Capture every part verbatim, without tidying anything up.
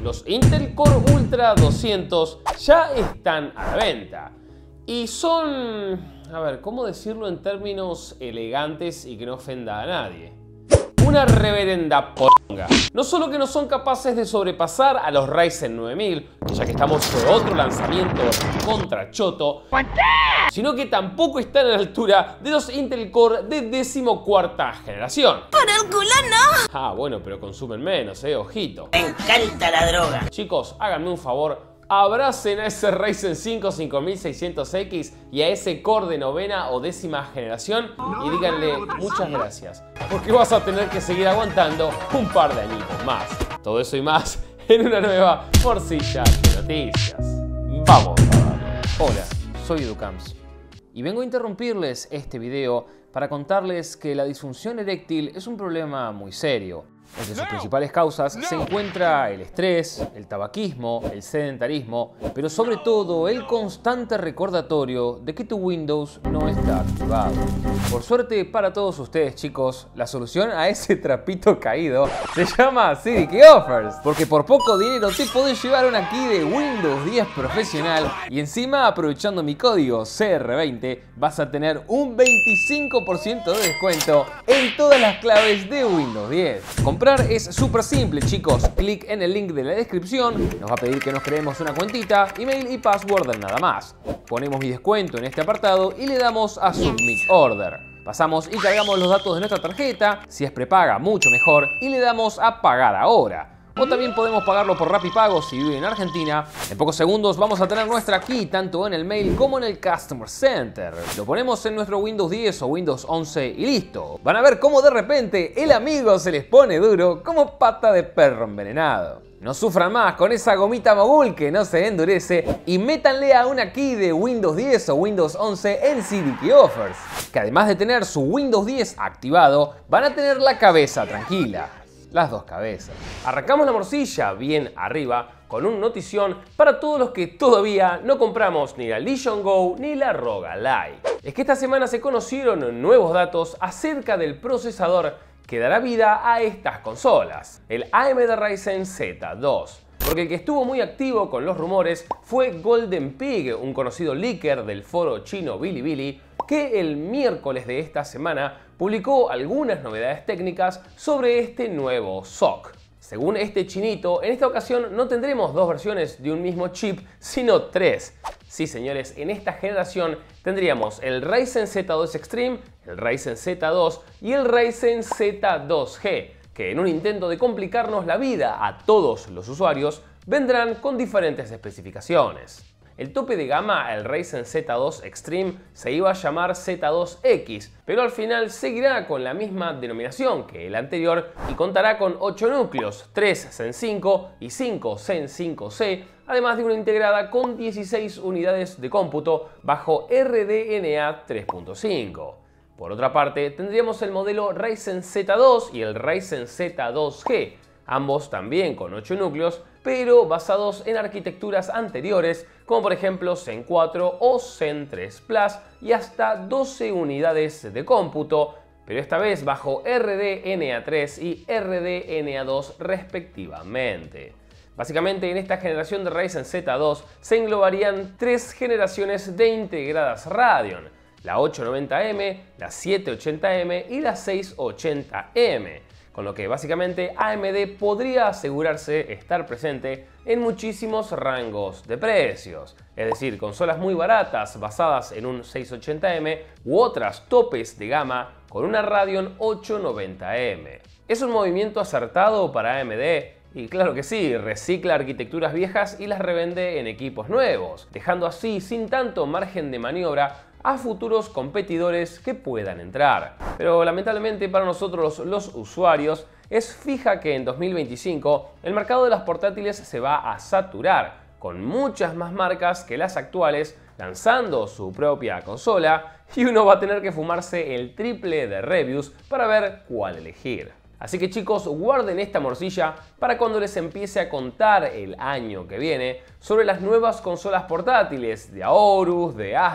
Los Intel Core Ultra doscientos ya están a la venta y son, a ver, ¿cómo decirlo en términos elegantes y que no ofenda a nadie? Una reverenda poronga. No solo que no son capaces de sobrepasar a los Ryzen nueve mil, ya que estamos por otro lanzamiento contra choto, sino que tampoco están a la altura de los Intel Core de decimocuarta generación. ¡Por el culo no! Ah, bueno, pero consumen menos, eh, ojito. Me encanta la droga. Chicos, háganme un favor. Abracen a ese Ryzen cinco cinco mil seiscientos X y a ese Core de novena o décima generación y díganle muchas gracias, porque vas a tener que seguir aguantando un par de añitos más. Todo eso y más en una nueva morcilla de noticias. Vamos a darle. Hola, soy Educams y vengo a interrumpirles este video para contarles que la disfunción eréctil es un problema muy serio. Entre sus principales causas se encuentra el estrés, el tabaquismo, el sedentarismo, pero sobre todo el constante recordatorio de que tu Windows no está activado. Por suerte para todos ustedes, chicos, la solución a ese trapito caído se llama C D K Offers, porque por poco dinero te podés llevar una key de Windows diez profesional y encima, aprovechando mi código C R veinte, vas a tener un veinticinco por ciento de descuento en todas las claves de Windows diez. Comprar es súper simple, chicos. Clic en el link de la descripción, nos va a pedir que nos creemos una cuentita, email y password, nada más. Ponemos mi descuento en este apartado y le damos a Submit Order. Pasamos y cargamos los datos de nuestra tarjeta, si es prepaga mucho mejor, y le damos a pagar ahora. O también podemos pagarlo por Rapipago si vive en Argentina. En pocos segundos vamos a tener nuestra key tanto en el mail como en el Customer Center. Lo ponemos en nuestro Windows diez o Windows once y listo. Van a ver cómo de repente el amigo se les pone duro como pata de perro envenenado. No sufran más con esa gomita mogul que no se endurece y métanle a una key de Windows diez o Windows once en C D K Offers, que además de tener su Windows diez activado, van a tener la cabeza tranquila. Las dos cabezas. Arrancamos la morcilla bien arriba con un notición para todos los que todavía no compramos ni la Legion Go ni la R O G Ally. Es que esta semana se conocieron nuevos datos acerca del procesador que dará vida a estas consolas, el A M D Ryzen Z dos. Porque el que estuvo muy activo con los rumores fue Golden Pig, un conocido leaker del foro chino Bilibili, que el miércoles de esta semana publicó algunas novedades técnicas sobre este nuevo S O C. Según este chinito, en esta ocasión no tendremos dos versiones de un mismo chip, sino tres. Sí, señores, en esta generación tendríamos el Ryzen Z dos Extreme, el Ryzen Z dos y el Ryzen Z dos G, que en un intento de complicarnos la vida a todos los usuarios, vendrán con diferentes especificaciones. El tope de gama, el Ryzen Z dos Extreme, se iba a llamar Z dos X, pero al final seguirá con la misma denominación que el anterior y contará con ocho núcleos, tres Zen cinco y cinco Zen cinco C, además de una integrada con dieciséis unidades de cómputo bajo R D N A tres punto cinco. Por otra parte, tendríamos el modelo Ryzen Z dos y el Ryzen Z dos G, ambos también con ocho núcleos, pero basados en arquitecturas anteriores, como por ejemplo Zen cuatro o Zen tres Plus, y hasta doce unidades de cómputo, pero esta vez bajo R D N A tres y R D N A dos respectivamente. Básicamente, en esta generación de Ryzen Z dos se englobarían tres generaciones de integradas Radeon: la ochocientos noventa M, la setecientos ochenta M y la seiscientos ochenta M. Con lo que básicamente A M D podría asegurarse estar presente en muchísimos rangos de precios. Es decir, consolas muy baratas basadas en un seiscientos ochenta M u otras topes de gama con una Radeon ochocientos noventa M. ¿Es un movimiento acertado para A M D? Y claro que sí, recicla arquitecturas viejas y las revende en equipos nuevos, dejando así sin tanto margen de maniobra a futuros competidores que puedan entrar. Pero lamentablemente para nosotros los usuarios es fija que en dos mil veinticinco el mercado de las portátiles se va a saturar, con muchas más marcas que las actuales lanzando su propia consola, y uno va a tener que fumarse el triple de reviews para ver cuál elegir. Así que chicos, guarden esta morcilla para cuando les empiece a contar el año que viene sobre las nuevas consolas portátiles de Aorus, de ASRock,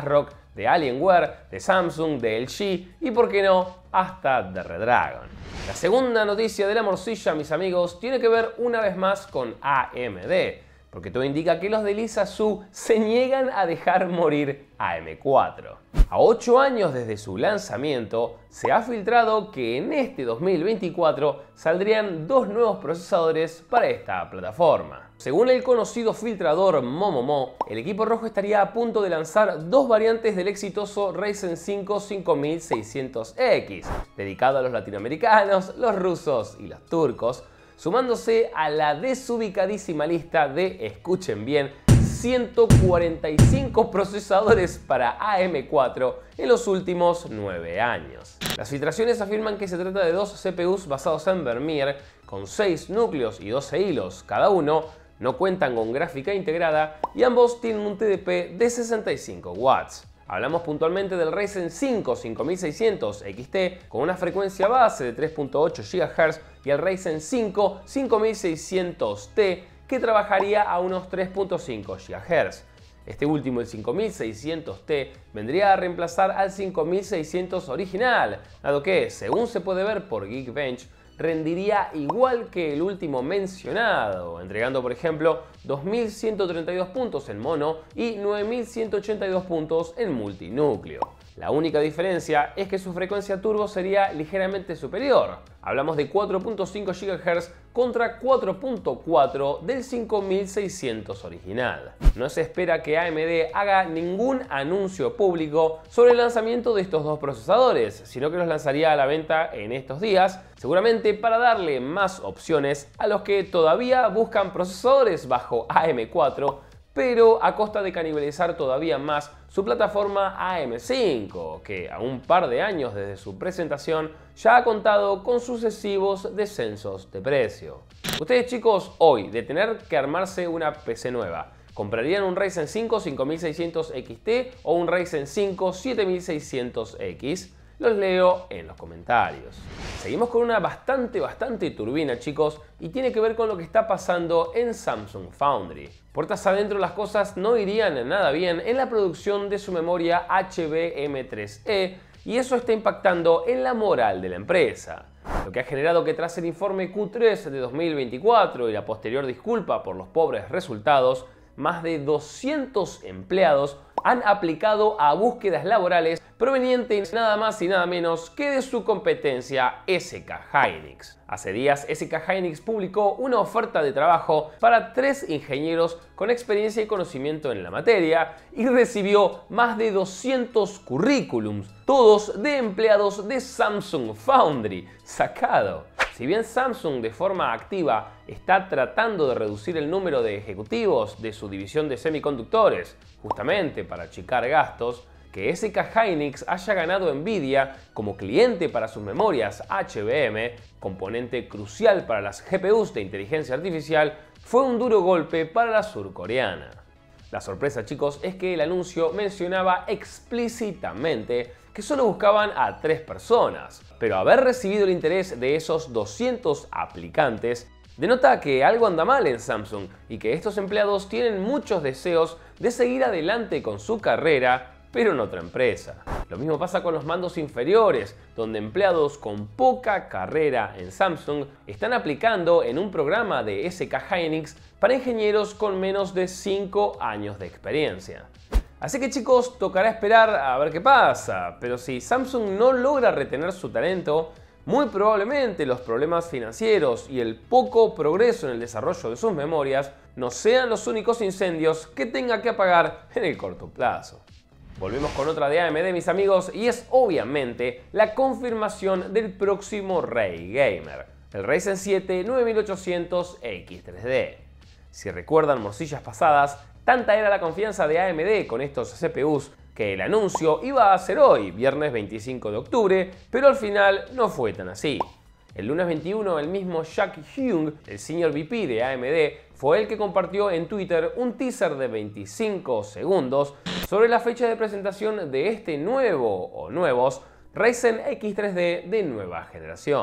de Alienware, de Samsung, de L G y, por qué no, hasta de Redragon. La segunda noticia de la morcilla, mis amigos, tiene que ver una vez más con A M D, porque todo indica que los de Lisa Su se niegan a dejar morir a M cuatro. A ocho años desde su lanzamiento, se ha filtrado que en este dos mil veinticuatro saldrían dos nuevos procesadores para esta plataforma. Según el conocido filtrador Momomo, el equipo rojo estaría a punto de lanzar dos variantes del exitoso Ryzen cinco cinco mil seiscientos X, dedicado a los latinoamericanos, los rusos y los turcos, sumándose a la desubicadísima lista de, escuchen bien, ciento cuarenta y cinco procesadores para A M cuatro en los últimos nueve años. Las filtraciones afirman que se trata de dos C P Us basados en Vermeer con seis núcleos y doce hilos cada uno, no cuentan con gráfica integrada y ambos tienen un T D P de sesenta y cinco watts. Hablamos puntualmente del Ryzen cinco cinco mil seiscientos X T con una frecuencia base de tres punto ocho gigahercios y el Ryzen cinco cinco mil seiscientos T que trabajaría a unos tres punto cinco gigahercios. Este último, el cinco mil seiscientos T, vendría a reemplazar al cinco mil seiscientos original, dado que, según se puede ver por Geekbench, rendiría igual que el último mencionado, entregando por ejemplo dos mil ciento treinta y dos puntos en mono y nueve mil ciento ochenta y dos puntos en multinúcleo. La única diferencia es que su frecuencia turbo sería ligeramente superior. Hablamos de cuatro punto cinco gigahercios contra cuatro punto cuatro del cinco mil seiscientos original. No se espera que A M D haga ningún anuncio público sobre el lanzamiento de estos dos procesadores, sino que los lanzaría a la venta en estos días, seguramente para darle más opciones a los que todavía buscan procesadores bajo A M cuatro, pero a costa de canibalizar todavía más su plataforma A M cinco, que a un par de años desde su presentación ya ha contado con sucesivos descensos de precio. Ustedes, chicos, hoy, de tener que armarse una P C nueva, ¿comprarían un Ryzen cinco cinco mil seiscientos X T o un Ryzen cinco siete mil seiscientos X? Los leo en los comentarios. Seguimos con una bastante, bastante turbina, chicos, y tiene que ver con lo que está pasando en Samsung Foundry. Puertas adentro, las cosas no irían nada bien en la producción de su memoria H B M tres E, y eso está impactando en la moral de la empresa. Lo que ha generado que tras el informe Q tres de dos mil veinticuatro y la posterior disculpa por los pobres resultados, más de doscientos empleados han aplicado a búsquedas laborales provenientes nada más y nada menos que de su competencia S K Hynix. Hace días S K Hynix publicó una oferta de trabajo para tres ingenieros con experiencia y conocimiento en la materia y recibió más de doscientos currículums, todos de empleados de Samsung Foundry. Sacado. Si bien Samsung de forma activa está tratando de reducir el número de ejecutivos de su división de semiconductores, justamente para achicar gastos, que S K Hynix haya ganado Nvidia como cliente para sus memorias H B M, componente crucial para las G P Us de inteligencia artificial, fue un duro golpe para la surcoreana. La sorpresa, chicos, es que el anuncio mencionaba explícitamente que solo buscaban a tres personas, pero haber recibido el interés de esos doscientos aplicantes denota que algo anda mal en Samsung y que estos empleados tienen muchos deseos de seguir adelante con su carrera, pero en otra empresa. Lo mismo pasa con los mandos inferiores, donde empleados con poca carrera en Samsung están aplicando en un programa de S K Hynix para ingenieros con menos de cinco años de experiencia. Así que, chicos, tocará esperar a ver qué pasa, pero si Samsung no logra retener su talento, muy probablemente los problemas financieros y el poco progreso en el desarrollo de sus memorias no sean los únicos incendios que tenga que apagar en el corto plazo. Volvemos con otra de A M D, mis amigos, y es obviamente la confirmación del próximo rey gamer, el Ryzen siete nueve mil ochocientos X tres D. Si recuerdan morcillas pasadas, tanta era la confianza de A M D con estos C P Us que el anuncio iba a ser hoy, viernes veinticinco de octubre, pero al final no fue tan así. El lunes veintiuno, el mismo Jack Hyung, el Senior V P de A M D, fue el que compartió en Twitter un teaser de veinticinco segundos sobre la fecha de presentación de este nuevo o nuevos Ryzen X tres D de nueva generación.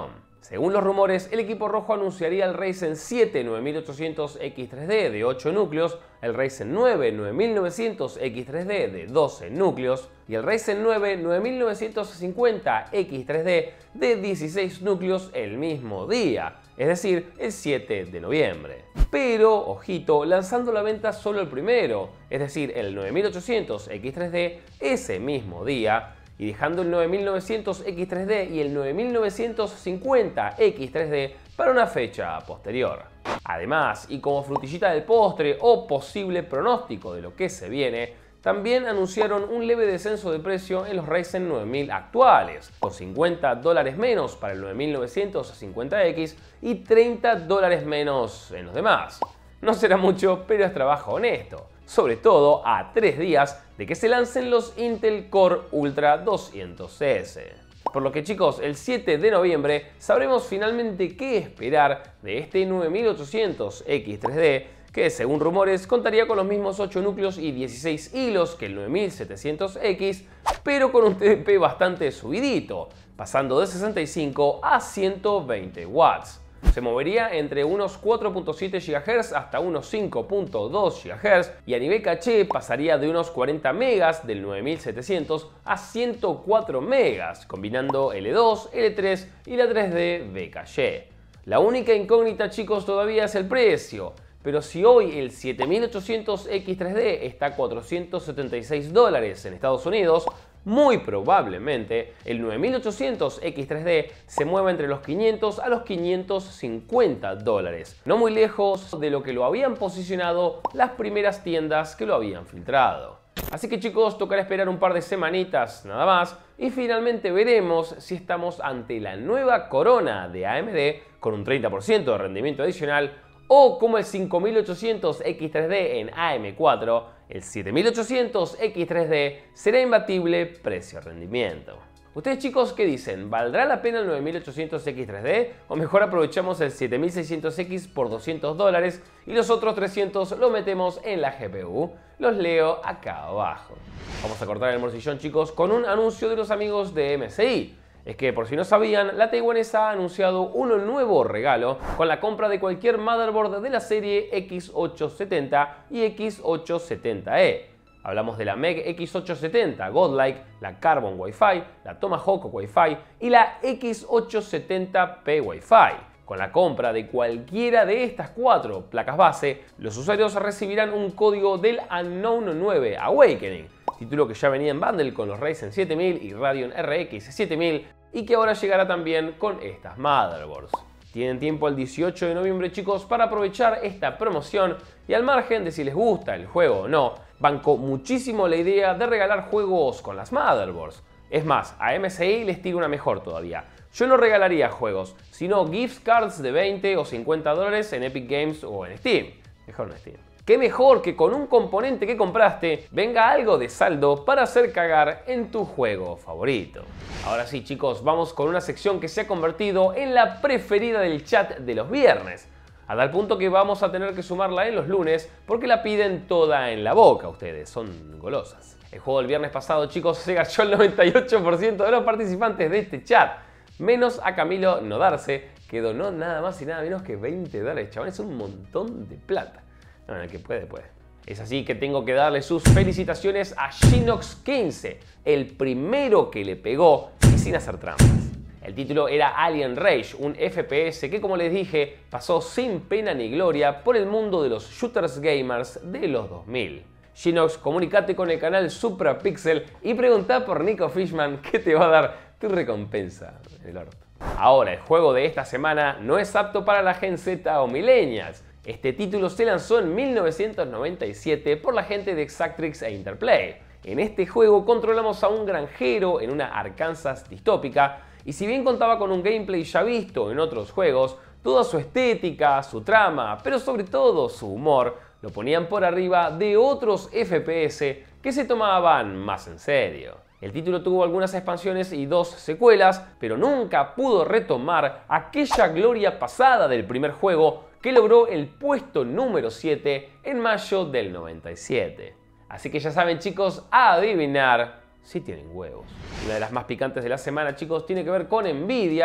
Según los rumores, el equipo rojo anunciaría el Ryzen siete nueve mil ochocientos X tres D de ocho núcleos, el Ryzen nueve nueve mil novecientos X tres D de doce núcleos y el Ryzen nueve nueve mil novecientos cincuenta X tres D de dieciséis núcleos el mismo día, es decir, el siete de noviembre. Pero, ojito, lanzando a la venta solo el primero, es decir, el nueve mil ochocientos X tres D ese mismo día, y dejando el nueve mil novecientos X tres D y el nueve mil novecientos cincuenta X tres D para una fecha posterior. Además, y como frutillita del postre o posible pronóstico de lo que se viene, también anunciaron un leve descenso de precio en los Ryzen nueve mil actuales, con cincuenta dólares menos para el nueve mil novecientos cincuenta X y treinta dólares menos en los demás. No será mucho, pero es trabajo honesto, sobre todo a tres días de que se lancen los Intel Core Ultra doscientos S. Por lo que, chicos, el siete de noviembre sabremos finalmente qué esperar de este nueve mil ochocientos X tres D, que según rumores contaría con los mismos ocho núcleos y dieciséis hilos que el nueve mil setecientos X, pero con un T D P bastante subidito, pasando de sesenta y cinco a ciento veinte watts. Se movería entre unos cuatro punto siete gigahercios hasta unos cinco punto dos gigahercios y a nivel caché pasaría de unos cuarenta megas del nueve mil setecientos a ciento cuatro megas, combinando L dos, L tres y la tres D de caché. La única incógnita, chicos, todavía es el precio, pero si hoy el siete mil ochocientos X tres D está a cuatrocientos setenta y seis dólares en Estados Unidos, muy probablemente el nueve mil ochocientos X tres D se mueva entre los quinientos a los quinientos cincuenta dólares, no muy lejos de lo que lo habían posicionado las primeras tiendas que lo habían filtrado. Así que, chicos, tocará esperar un par de semanitas nada más y finalmente veremos si estamos ante la nueva corona de A M D con un treinta por ciento de rendimiento adicional, o como el cinco mil ochocientos X tres D en A M cuatro, el siete mil ochocientos X tres D será imbatible precio-rendimiento. Ustedes, chicos, ¿qué dicen? ¿Valdrá la pena el nueve mil ochocientos X tres D? ¿O mejor aprovechamos el siete mil seiscientos X por doscientos dólares y los otros trescientos lo metemos en la G P U? Los leo acá abajo. Vamos a cortar el morcillón, chicos, con un anuncio de los amigos de M S I. Es que, por si no sabían, la taiwanesa ha anunciado un nuevo regalo con la compra de cualquier motherboard de la serie X ochocientos setenta y X ochocientos setenta E. Hablamos de la Meg X ochocientos setenta Godlike, la Carbon Wi-Fi, la Tomahawk Wi-Fi y la X ochocientos setenta P Wi-Fi. Con la compra de cualquiera de estas cuatro placas base, los usuarios recibirán un código del Unknown nueve Awakening, título que ya venía en bundle con los Ryzen siete mil y Radeon R X siete mil y que ahora llegará también con estas motherboards. Tienen tiempo el dieciocho de noviembre, chicos, para aprovechar esta promoción y, al margen de si les gusta el juego o no, banco muchísimo la idea de regalar juegos con las motherboards. Es más, a M S I les tiro una mejor todavía. Yo no regalaría juegos, sino gift cards de veinte o cincuenta dólares en Epic Games o en Steam. Mejor en Steam. ¿Qué mejor que con un componente que compraste venga algo de saldo para hacer cagar en tu juego favorito? Ahora sí, chicos, vamos con una sección que se ha convertido en la preferida del chat de los viernes, a tal punto que vamos a tener que sumarla en los lunes porque la piden toda en la boca ustedes, son golosas. El juego del viernes pasado, chicos, se gachó el noventa y ocho por ciento de los participantes de este chat, menos a Camilo Nodarse, que donó nada más y nada menos que veinte dólares, chavales, es un montón de plata. No, el que puede, puede. Es así que tengo que darle sus felicitaciones a Shinox quince, el primero que le pegó y sin hacer trampas. El título era Alien Rage, un F P S que, como les dije, pasó sin pena ni gloria por el mundo de los shooters gamers de los dos mil. Shinox, comunicate con el canal SupraPixel y pregunta por Nico Fishman, que te va a dar tu recompensa en el orto. Ahora, el juego de esta semana no es apto para la Gen Z o Millennials. Este título se lanzó en mil novecientos noventa y siete por la gente de Exactrix e Interplay. En este juego controlamos a un granjero en una Arkansas distópica y, si bien contaba con un gameplay ya visto en otros juegos, toda su estética, su trama, pero sobre todo su humor, lo ponían por arriba de otros F P S que se tomaban más en serio. El título tuvo algunas expansiones y dos secuelas, pero nunca pudo retomar aquella gloria pasada del primer juego que logró el puesto número siete en mayo del noventa y siete. Así que ya saben, chicos, a adivinar si tienen huevos. Una de las más picantes de la semana, chicos, tiene que ver con Nvidia,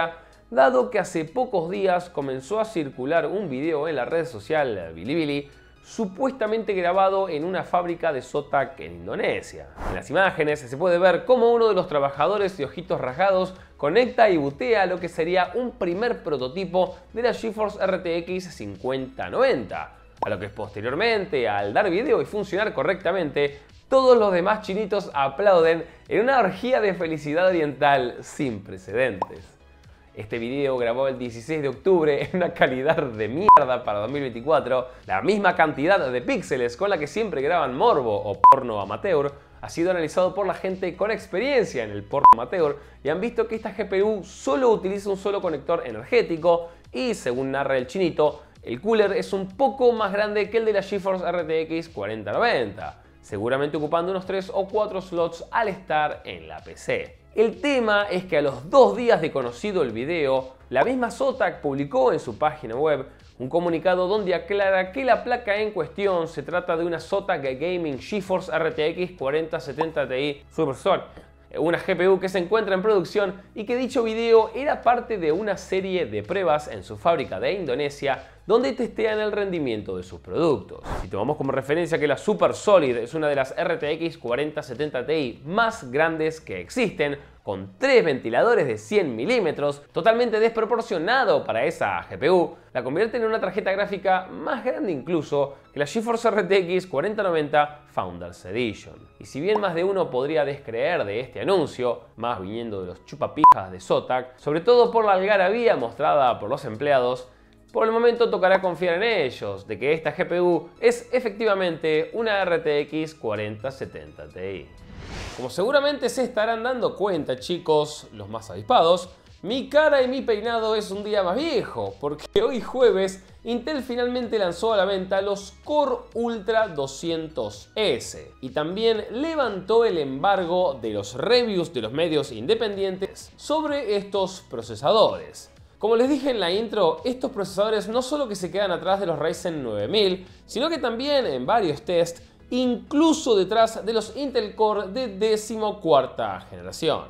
dado que hace pocos días comenzó a circular un video en la red social Bilibili supuestamente grabado en una fábrica de Zotac en Indonesia. En las imágenes se puede ver cómo uno de los trabajadores de ojitos rasgados conecta y bootea lo que sería un primer prototipo de la GeForce R T X cincuenta noventa, a lo que posteriormente, al dar video y funcionar correctamente, todos los demás chinitos aplauden en una orgía de felicidad oriental sin precedentes. Este video grabó el dieciséis de octubre en una calidad de mierda para dos mil veinticuatro, la misma cantidad de píxeles con la que siempre graban morbo o porno amateur, ha sido analizado por la gente con experiencia en el porno amateur y han visto que esta G P U solo utiliza un solo conector energético y, según narra el chinito, el cooler es un poco más grande que el de la GeForce R T X cuarenta noventa, seguramente ocupando unos tres o cuatro slots al estar en la P C. El tema es que a los dos días de conocido el video, la misma Zotac publicó en su página web un comunicado donde aclara que la placa en cuestión se trata de una Zotac Gaming GeForce R T X cuarenta setenta Ti Superstore, una G P U que se encuentra en producción y que dicho video era parte de una serie de pruebas en su fábrica de Indonesia donde testean el rendimiento de sus productos. Si tomamos como referencia que la Super Solid es una de las R T X cuarenta setenta Ti más grandes que existen, con tres ventiladores de cien milímetros, totalmente desproporcionado para esa G P U, la convierte en una tarjeta gráfica más grande incluso que la GeForce R T X cuarenta noventa Founders Edition. Y si bien más de uno podría descreer de este anuncio, más viniendo de los chupapijas de Zotac, sobre todo por la algarabía mostrada por los empleados, por el momento tocará confiar en ellos, de que esta G P U es efectivamente una R T X cuarenta setenta Ti. Como seguramente se estarán dando cuenta, chicos, los más avispados, mi cara y mi peinado es un día más viejo, porque hoy jueves Intel finalmente lanzó a la venta los Core Ultra doscientos S y también levantó el embargo de los reviews de los medios independientes sobre estos procesadores. Como les dije en la intro, estos procesadores no solo que se quedan atrás de los Ryzen nueve mil, sino que también en varios tests, incluso detrás de los Intel Core de decimocuarta generación.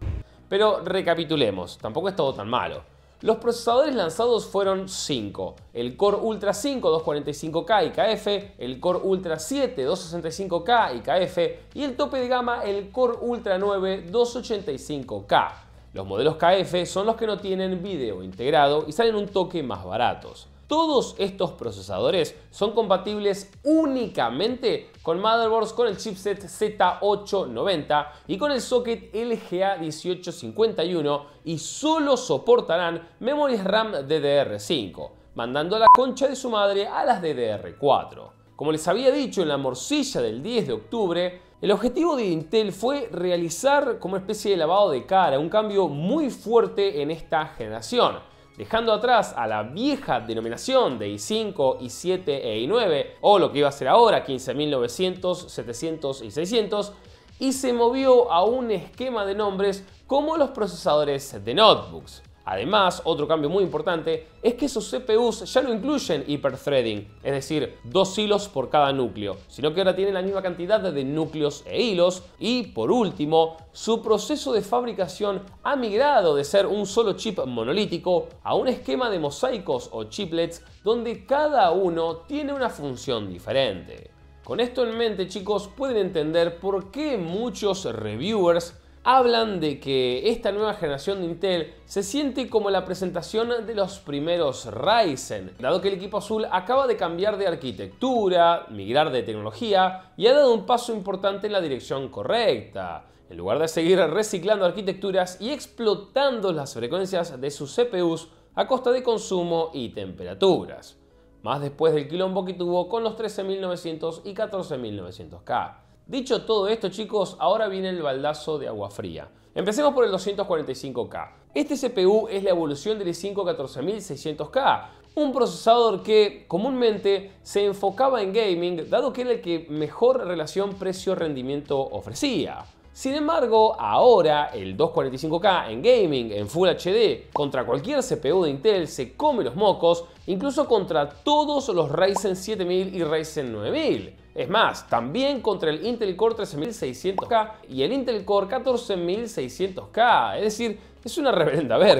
Pero recapitulemos, tampoco es todo tan malo. Los procesadores lanzados fueron cinco, el Core Ultra cinco doscientos cuarenta y cinco K I K F, el Core Ultra siete doscientos sesenta y cinco K I K F y el tope de gama el Core Ultra nueve doscientos ochenta y cinco K. Los modelos K F son los que no tienen video integrado y salen un toque más baratos. Todos estos procesadores son compatibles únicamente con motherboards con el chipset Z ochocientos noventa y con el socket L G A dieciocho cincuenta y uno y solo soportarán memorias RAM D D R cinco, mandando a la concha de su madre a las D D R cuatro. Como les había dicho en la morcilla del diez de octubre, el objetivo de Intel fue realizar como una especie de lavado de cara, un cambio muy fuerte en esta generación, dejando atrás a la vieja denominación de i cinco, i siete e i nueve, o lo que iba a ser ahora quince mil novecientos, setecientos y seiscientos, y se movió a un esquema de nombres como los procesadores de notebooks. Además, otro cambio muy importante es que sus C P Us ya no incluyen hiperthreading, es decir, dos hilos por cada núcleo, sino que ahora tienen la misma cantidad de núcleos e hilos. Y por último, su proceso de fabricación ha migrado de ser un solo chip monolítico a un esquema de mosaicos o chiplets donde cada uno tiene una función diferente. Con esto en mente, chicos, pueden entender por qué muchos reviewers hablan de que esta nueva generación de Intel se siente como la presentación de los primeros Ryzen, dado que el equipo azul acaba de cambiar de arquitectura, migrar de tecnología y ha dado un paso importante en la dirección correcta. En lugar de seguir reciclando arquitecturas y explotando las frecuencias de sus C P Us a costa de consumo y temperaturas. Más después del quilombo que tuvo con los trece mil novecientos y catorce mil novecientos K. Dicho todo esto, chicos, ahora viene el baldazo de agua fría. Empecemos por el doscientos cuarenta y cinco K. Este C P U es la evolución del i cinco catorce mil seiscientos K, un procesador que comúnmente se enfocaba en gaming, dado que era el que mejor relación precio-rendimiento ofrecía. Sin embargo, ahora el doscientos cuarenta y cinco K en gaming, en Full H D, contra cualquier C P U de Intel se come los mocos, incluso contra todos los Ryzen siete mil y Ryzen nueve mil. Es más, también contra el Intel Core trece mil seiscientos K y el Intel Core catorce mil seiscientos K, es decir, es una reverenda verga.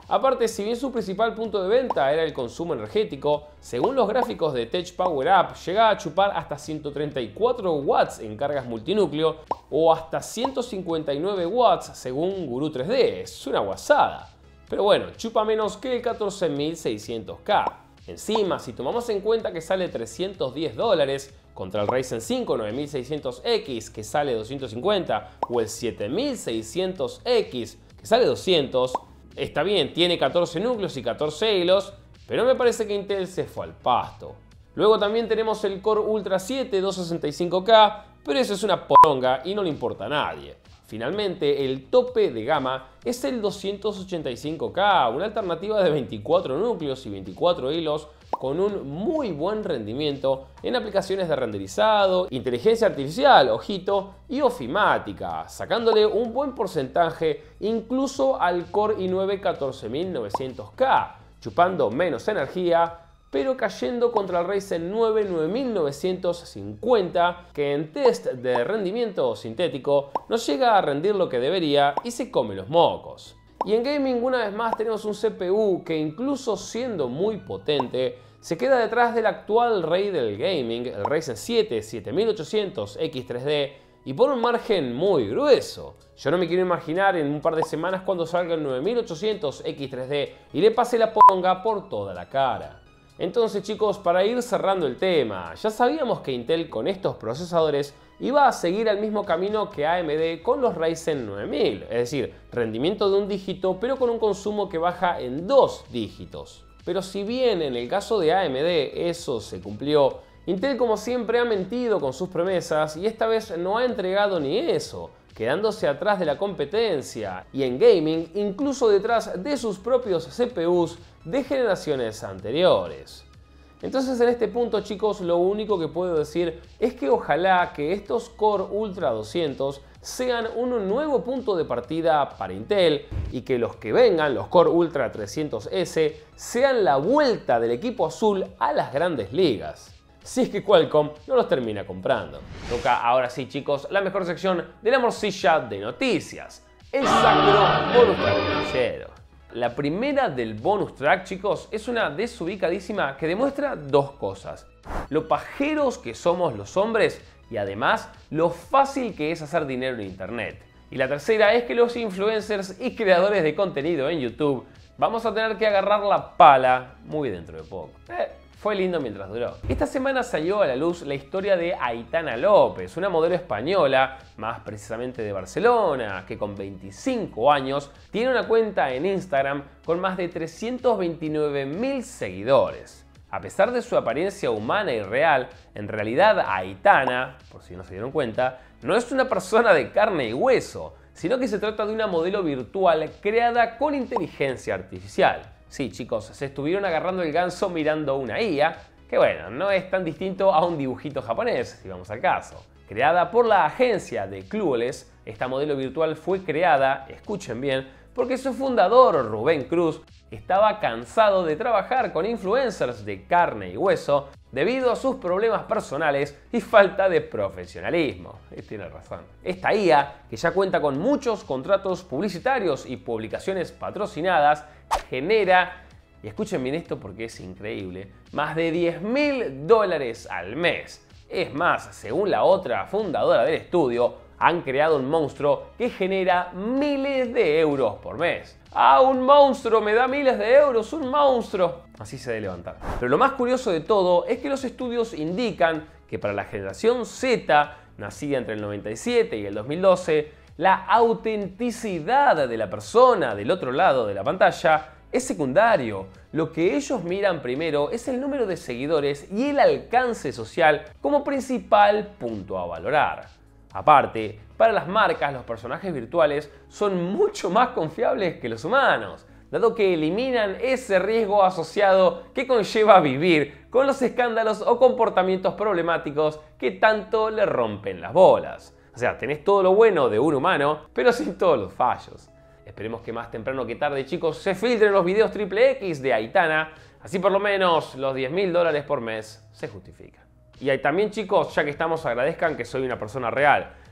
Aparte, si bien su principal punto de venta era el consumo energético, según los gráficos de Tech Power Up, llega a chupar hasta ciento treinta y cuatro watts en cargas multinúcleo o hasta ciento cincuenta y nueve watts según Gurú tres D. Es una guasada. Pero bueno, chupa menos que el catorce mil seiscientos K. Encima, si tomamos en cuenta que sale trescientos diez dólares contra el Ryzen cinco nueve mil seiscientos X que sale doscientos cincuenta o el siete mil seiscientos X que sale doscientos, está bien, tiene catorce núcleos y catorce hilos, pero me parece que Intel se fue al pasto. Luego también tenemos el Core Ultra siete doscientos sesenta y cinco K, pero eso es una poronga y no le importa a nadie. Finalmente, el tope de gama es el doscientos ochenta y cinco K, una alternativa de veinticuatro núcleos y veinticuatro hilos con un muy buen rendimiento en aplicaciones de renderizado, inteligencia artificial, ojito, y ofimática, sacándole un buen porcentaje incluso al Core i nueve catorce mil novecientos K, chupando menos energía, pero cayendo contra el Ryzen nueve nueve mil novecientos cincuenta, que en test de rendimiento sintético no llega a rendir lo que debería y se come los mocos. Y en gaming una vez más tenemos un C P U que incluso siendo muy potente, se queda detrás del actual rey del gaming, el Ryzen siete siete mil ochocientos X tres D, y por un margen muy grueso. Yo no me quiero imaginar en un par de semanas cuando salga el nueve mil ochocientos X tres D y le pase la ponga por toda la cara. Entonces chicos, para ir cerrando el tema, ya sabíamos que Intel con estos procesadores iba a seguir el mismo camino que A M D con los Ryzen nueve mil, es decir, rendimiento de un dígito pero con un consumo que baja en dos dígitos. Pero si bien en el caso de A M D eso se cumplió, Intel como siempre ha mentido con sus promesas y esta vez no ha entregado ni eso, quedándose atrás de la competencia y en gaming incluso detrás de sus propios C P Us de generaciones anteriores. Entonces en este punto chicos lo único que puedo decir es que ojalá que estos Core Ultra doscientos sean un nuevo punto de partida para Intel y que los que vengan, los Core Ultra trescientos S, sean la vuelta del equipo azul a las grandes ligas. Si es que Qualcomm no los termina comprando. Toca ahora sí chicos la mejor sección de la morcilla de noticias, el sacro bonus track financiero. La primera del bonus track chicos es una desubicadísima que demuestra dos cosas: lo pajeros que somos los hombres y además lo fácil que es hacer dinero en internet. Y la tercera es que los influencers y creadores de contenido en YouTube vamos a tener que agarrar la pala muy dentro de poco. Eh, Fue lindo mientras duró. Esta semana salió a la luz la historia de Aitana López, una modelo española, más precisamente de Barcelona, que con veinticinco años tiene una cuenta en Instagram con más de trescientos veintinueve mil seguidores. A pesar de su apariencia humana y real, en realidad Aitana, por si no se dieron cuenta, no es una persona de carne y hueso, sino que se trata de una modelo virtual creada con inteligencia artificial. Sí, chicos, se estuvieron agarrando el ganso mirando una I A, que bueno, no es tan distinto a un dibujito japonés, si vamos al caso. Creada por la agencia de Clueless, esta modelo virtual fue creada, escuchen bien, porque su fundador, Rubén Cruz, estaba cansado de trabajar con influencers de carne y hueso debido a sus problemas personales y falta de profesionalismo. Y tiene razón. Esta I A, que ya cuenta con muchos contratos publicitarios y publicaciones patrocinadas, genera, y escuchen bien esto porque es increíble, más de diez mil dólares al mes. Es más, según la otra fundadora del estudio, han creado un monstruo que genera miles de euros por mes. ¡Ah, un monstruo! ¡Me da miles de euros! ¡Un monstruo! Así se debe levantar. Pero lo más curioso de todo es que los estudios indican que para la generación Z, nacida entre el noventa y siete y el dos mil doce, la autenticidad de la persona del otro lado de la pantalla es secundario. Lo que ellos miran primero es el número de seguidores y el alcance social como principal punto a valorar. Aparte, para las marcas los personajes virtuales son mucho más confiables que los humanos, dado que eliminan ese riesgo asociado que conlleva vivir con los escándalos o comportamientos problemáticos que tanto le rompen las bolas. O sea, tenés todo lo bueno de un humano, pero sin todos los fallos. Esperemos que más temprano que tarde, chicos, se filtren los videos triple X de Aitana, así por lo menos los diez mil dólares por mes se justifican. Y ahí también, chicos, ya que estamos, agradezcan que soy una persona real.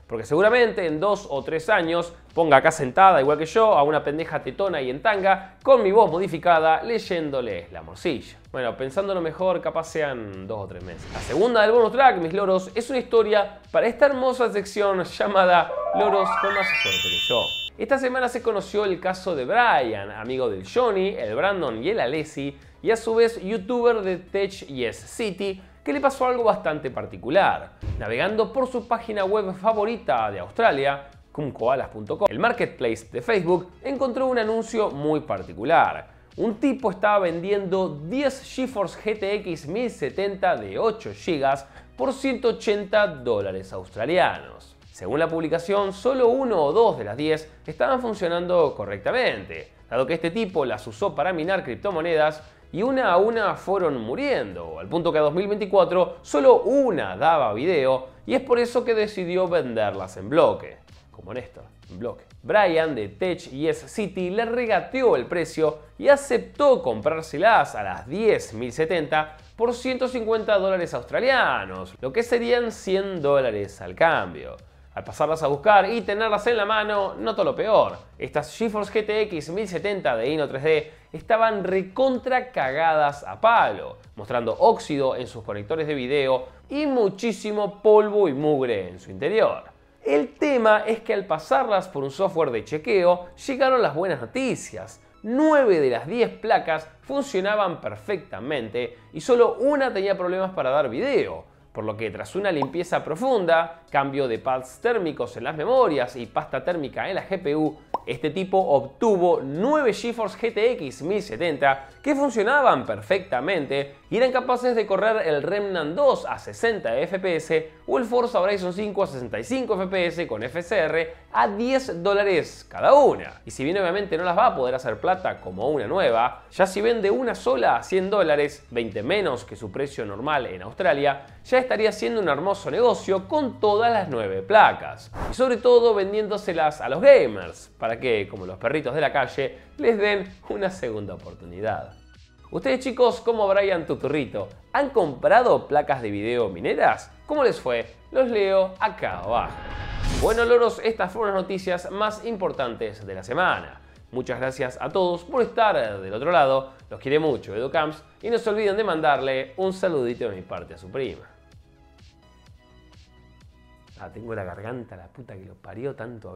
porque seguramente en dos o tres años ponga acá sentada, igual que yo, a una pendeja tetona y en tanga, con mi voz modificada, leyéndoles la morcilla. Bueno, pensándolo mejor, capaz sean dos o tres meses. La segunda del bonus track, mis loros, es una historia para esta hermosa sección llamada Loros con más suerte que yo. Esta semana se conoció el caso de Brian, amigo del Johnny, el Brandon y el Alessi, y a su vez youtuber de Tech Yes City, que le pasó algo bastante particular. Navegando por su página web favorita de Australia, kumkoalas punto com, el marketplace de Facebook, encontró un anuncio muy particular. Un tipo estaba vendiendo diez GeForce G T X mil setenta de ocho gigas por ciento ochenta dólares australianos. Según la publicación, solo uno o dos de las diez estaban funcionando correctamente, dado que este tipo las usó para minar criptomonedas y una a una fueron muriendo, al punto que a dos mil veinticuatro solo una daba video y es por eso que decidió venderlas en bloque, como Néstor, en bloque. Brian de Tech Yes City le regateó el precio y aceptó comprárselas a las diez mil setenta por ciento cincuenta dólares australianos, lo que serían cien dólares al cambio. Al pasarlas a buscar y tenerlas en la mano, noto lo peor. Estas GeForce G T X mil setenta de Inno tres D estaban recontra cagadas a palo, mostrando óxido en sus conectores de video y muchísimo polvo y mugre en su interior. El tema es que al pasarlas por un software de chequeo, llegaron las buenas noticias. nueve de las diez placas funcionaban perfectamente y solo una tenía problemas para dar video. Por lo que tras una limpieza profunda, cambio de pads térmicos en las memorias y pasta térmica en la G P U, este tipo obtuvo nueve GeForce G T X mil setenta que funcionaban perfectamente y eran capaces de correr el Remnant dos a sesenta F P S o el Forza Horizon cinco a sesenta y cinco F P S con F S R a diez dólares cada una. Y si bien obviamente no las va a poder hacer plata como una nueva, ya si vende una sola a cien dólares, veinte menos que su precio normal en Australia, ya estaría siendo un hermoso negocio con todas las nueve placas. Y sobre todo vendiéndoselas a los gamers, para que, como los perritos de la calle, les den una segunda oportunidad. Ustedes chicos, como Brian Tuturrito, ¿han comprado placas de video mineras? ¿Cómo les fue? Los leo acá abajo. Bueno loros, estas fueron las noticias más importantes de la semana. Muchas gracias a todos por estar del otro lado, los quiere mucho EduCamps y no se olviden de mandarle un saludito de mi parte a su prima. Ah, tengo la garganta, la puta que lo parió tanto.